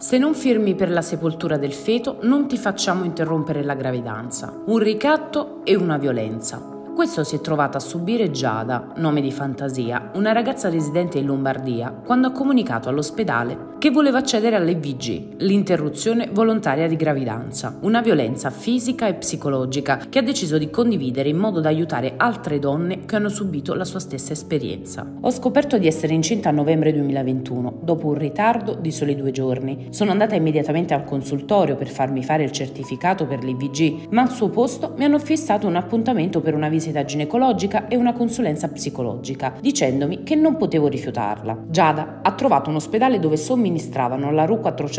Se non firmi per la sepoltura del feto, non ti facciamo interrompere la gravidanza. Un ricatto e una violenza. Questo si è trovata a subire Giada, nome di fantasia, una ragazza residente in Lombardia, quando ha comunicato all'ospedale che voleva accedere all'IVG, l'interruzione volontaria di gravidanza, una violenza fisica e psicologica che ha deciso di condividere in modo da aiutare altre donne che hanno subito la sua stessa esperienza. Ho scoperto di essere incinta a novembre 2021, dopo un ritardo di soli 2 giorni. Sono andata immediatamente al consultorio per farmi fare il certificato per l'IVG, ma al suo posto mi hanno fissato un appuntamento per una visita ginecologica e una consulenza psicologica, dicendomi che non potevo rifiutarla. Giada ha trovato un ospedale dove somministravano la RU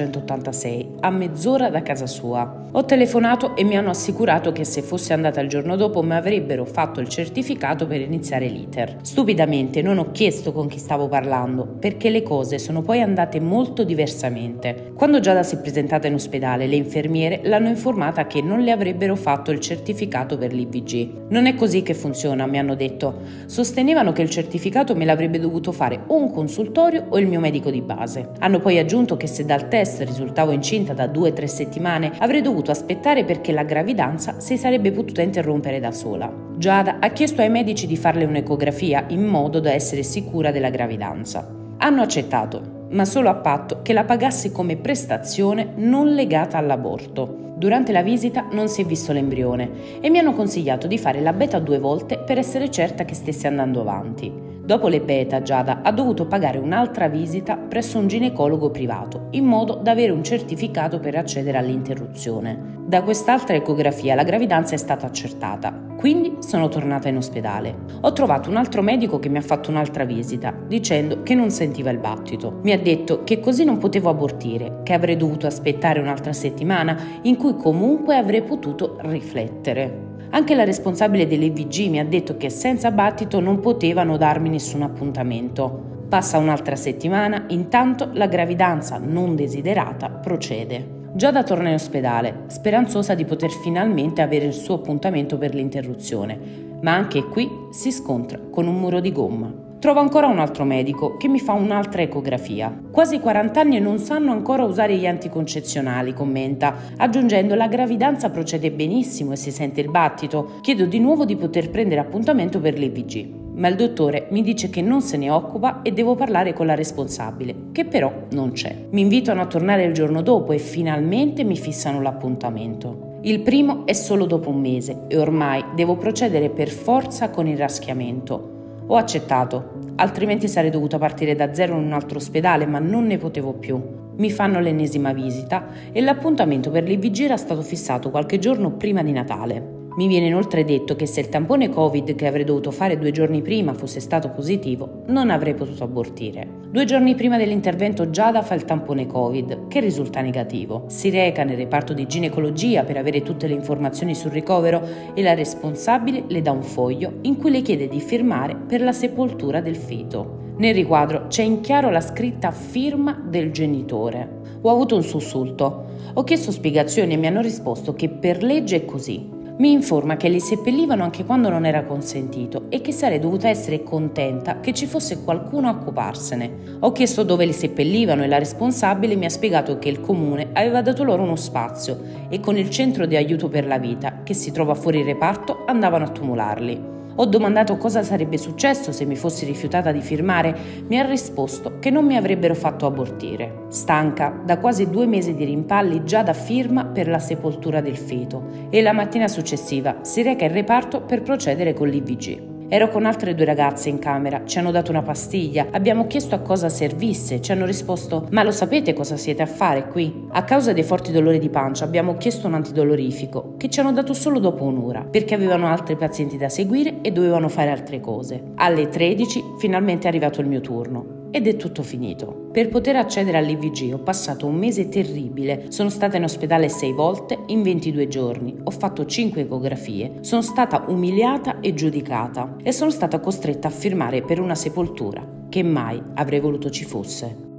486 a mezz'ora da casa sua. Ho telefonato e mi hanno assicurato che se fossi andata il giorno dopo mi avrebbero fatto il certificato per iniziare l'iter. Stupidamente non ho chiesto con chi stavo parlando, perché le cose sono poi andate molto diversamente. Quando Giada si è presentata in ospedale, le infermiere l'hanno informata che non le avrebbero fatto il certificato per l'IVG. Non è così che funziona, mi hanno detto. Sostenevano che il certificato me l'avrebbe dovuto fare o un consultorio o il mio medico di base. Hanno poi aggiunto che se dal test risultavo incinta da 2-3 settimane avrei dovuto aspettare perché la gravidanza si sarebbe potuta interrompere da sola. Giada ha chiesto ai medici di farle un'ecografia in modo da essere sicura della gravidanza. Hanno accettato, ma solo a patto che la pagassi come prestazione non legata all'aborto. Durante la visita non si è visto l'embrione e mi hanno consigliato di fare la beta 2 volte per essere certa che stesse andando avanti. Dopo le beta, Giada ha dovuto pagare un'altra visita presso un ginecologo privato, in modo da avere un certificato per accedere all'interruzione. Da quest'altra ecografia la gravidanza è stata accertata, quindi sono tornata in ospedale. Ho trovato un altro medico che mi ha fatto un'altra visita, dicendo che non sentiva il battito. Mi ha detto che così non potevo abortire, che avrei dovuto aspettare un'altra settimana in cui comunque avrei potuto riflettere. Anche la responsabile dell'IVG mi ha detto che senza battito non potevano darmi nessun appuntamento. Passa un'altra settimana, intanto la gravidanza non desiderata procede. Giada torna in ospedale, speranzosa di poter finalmente avere il suo appuntamento per l'interruzione, ma anche qui si scontra con un muro di gomma. Trovo ancora un altro medico che mi fa un'altra ecografia. Quasi 40 anni e non sanno ancora usare gli anticoncezionali, commenta, aggiungendo la gravidanza procede benissimo e si sente il battito. Chiedo di nuovo di poter prendere appuntamento per l'IVG, ma il dottore mi dice che non se ne occupa e devo parlare con la responsabile, che però non c'è. Mi invitano a tornare il giorno dopo e finalmente mi fissano l'appuntamento. Il primo è solo dopo 1 mese e ormai devo procedere per forza con il raschiamento. Ho accettato, altrimenti sarei dovuta partire da zero in un altro ospedale, ma non ne potevo più. Mi fanno l'ennesima visita e l'appuntamento per l'IVG era stato fissato qualche giorno prima di Natale. Mi viene inoltre detto che se il tampone Covid che avrei dovuto fare 2 giorni prima fosse stato positivo, non avrei potuto abortire. 2 giorni prima dell'intervento Giada fa il tampone Covid, che risulta negativo. Si reca nel reparto di ginecologia per avere tutte le informazioni sul ricovero e la responsabile le dà un foglio in cui le chiede di firmare per la sepoltura del feto. Nel riquadro c'è in chiaro la scritta firma del genitore. Ho avuto un sussulto. Ho chiesto spiegazioni e mi hanno risposto che per legge è così. Mi informa che li seppellivano anche quando non era consentito e che sarei dovuta essere contenta che ci fosse qualcuno a occuparsene. Ho chiesto dove li seppellivano e la responsabile mi ha spiegato che il comune aveva dato loro uno spazio e con il centro di aiuto per la vita, che si trova fuori il reparto, andavano a tumularli. Ho domandato cosa sarebbe successo se mi fossi rifiutata di firmare, mi ha risposto che non mi avrebbero fatto abortire. Stanca, da quasi 2 mesi di rimpalli, Giada firma per la sepoltura del feto e la mattina successiva si reca in reparto per procedere con l'IVG. Ero con altre 2 ragazze in camera, ci hanno dato una pastiglia, abbiamo chiesto a cosa servisse, ci hanno risposto «Ma lo sapete cosa siete a fare qui?» A causa dei forti dolori di pancia abbiamo chiesto un antidolorifico, che ci hanno dato solo dopo 1 ora, perché avevano altri pazienti da seguire e dovevano fare altre cose. Alle 13 finalmente è arrivato il mio turno. Ed è tutto finito. Per poter accedere all'IVG ho passato 1 mese terribile, sono stata in ospedale 6 volte in 22 giorni, ho fatto 5 ecografie, sono stata umiliata e giudicata e sono stata costretta a firmare per una sepoltura che mai avrei voluto ci fosse.